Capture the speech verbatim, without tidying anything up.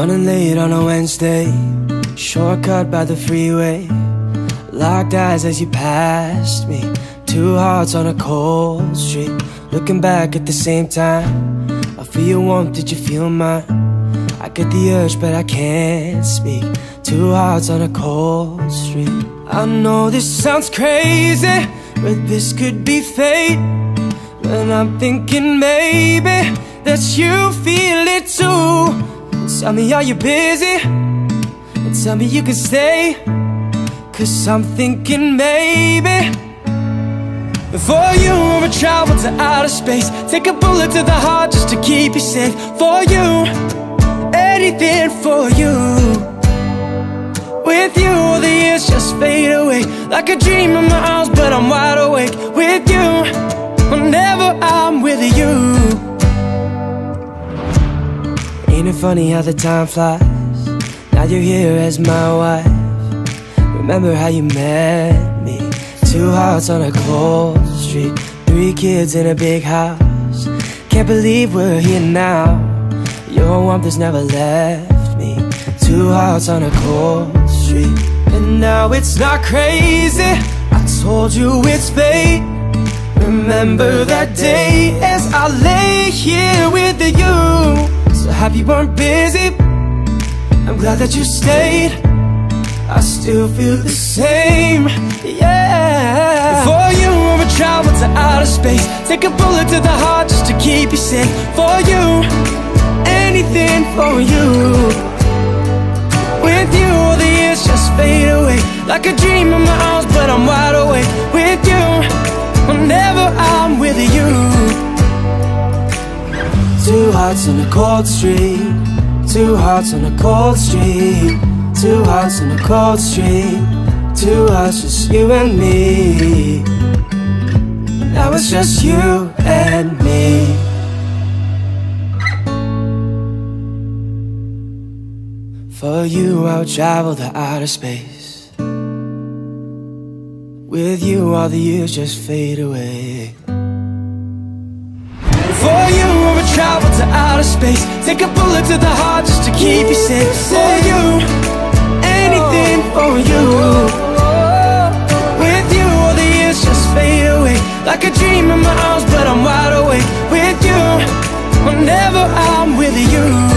Running late on a Wednesday, shortcut by the freeway. Locked eyes as you passed me, two hearts on a cold street. Looking back at the same time, I feel your warmth, did you feel mine? I get the urge but I can't speak, two hearts on a cold street. I know this sounds crazy, but this could be fate. But I'm thinking maybe that you feel it too. Tell me, are you busy? And tell me you can stay, cause I'm thinking maybe for you I would travel to outer space, take a bullet to the heart just to keep you safe. For you, anything for you. With you, all the years just fade away, like a dream in my arms, but I'm wide awake. With you, whenever I'm with you. Ain't it funny how the time flies? Now you're here as my wife. Remember how you met me? Two hearts on a cold street, three kids in a big house. Can't believe we're here now. Your warmth has never left me. Two hearts on a cold street. And now it's not crazy, I told you it's fate. Remember that day as I lay here with you. So happy you weren't busy, I'm glad that you stayed. I still feel the same, yeah. For you I would travel to outer space, take a bullet to the heart just to keep you safe. For you, anything for you. With you, all the years just fade away, like a dream in my arms, but I'm wide awake. With you, whenever I'm with you. Two hearts on a cold street, two hearts on a cold street, two hearts on a cold street, two hearts, just you and me. Now it's just you and me. For you I would travel to outer space. With you all the years just fade away. For you I would travel to outer space, take a bullet to the heart just to keep you safe. For you, anything for you. With you all the years just fade away, like a dream in my arms, but I'm wide awake. With you, whenever I'm with you.